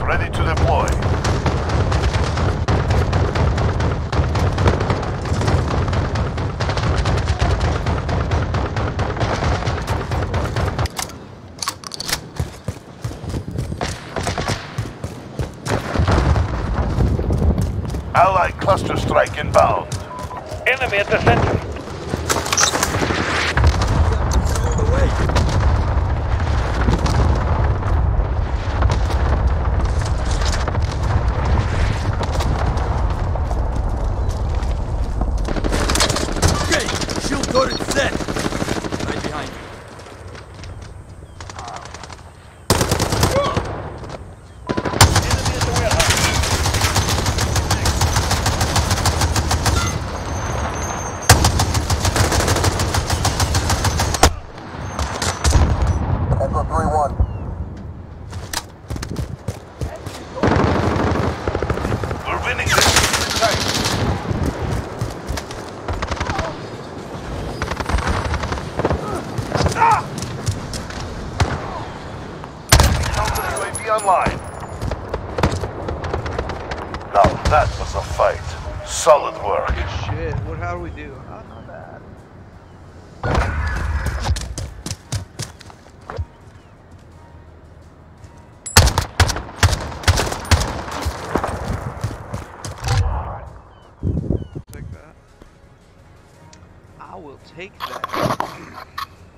ready to deploy. Allied cluster strike inbound. Enemy at the center. Online. Now that was a fight. Solid work. Good shit. How do we do? Not bad. Take that. I will take that.